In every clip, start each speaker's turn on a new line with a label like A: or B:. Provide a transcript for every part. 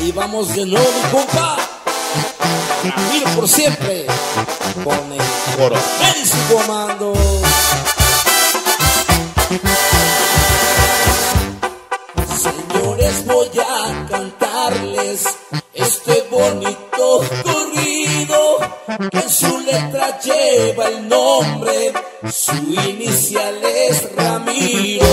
A: Ahí vamos de nuevo, mi compa. Ramiro por siempre. Con el coronel y su comando. Señores, voy a cantarles este bonito corrido que en su letra lleva el nombre, su inicial es Ramiro.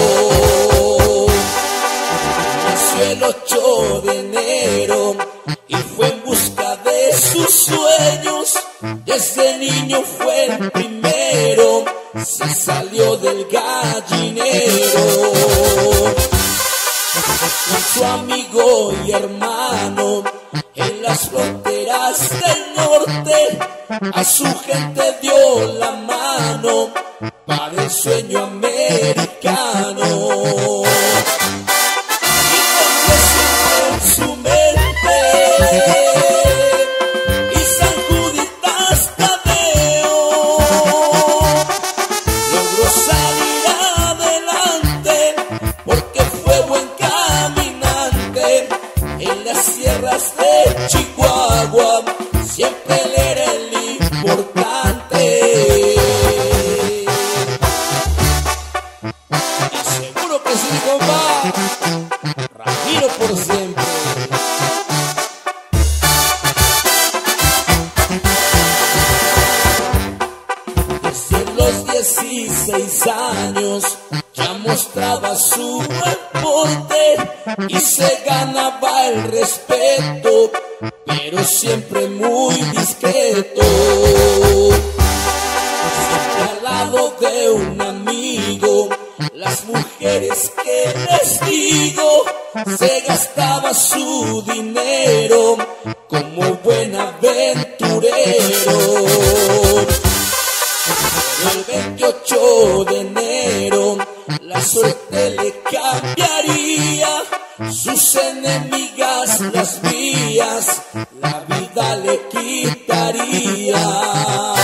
A: Nació el 8 de enero y fue en busca de sus sueños. Desde niño fue el primero, se salió del gallinero. Con su amigo y hermano en las fronteras del norte, a su gente dio la mano para el sueño americano. Y porque siempre en su mente y San Juditas Tadeo logró salir adelante, porque fue buen caminante en las sierras de Chihuahua, siempre él era el importante. Y seguro que sí, compa, Ramiro por siempre. Desde los 16 años ya mostraba su aporte y se ganaba el respeto, pero siempre muy discreto. Siempre al lado de un amigo, las mujeres que les digo, se gastaba su dinero como buen aventurero. El 28 de enero la suerte le cambiaría, sus enemigas las vías, la vida le quitaría.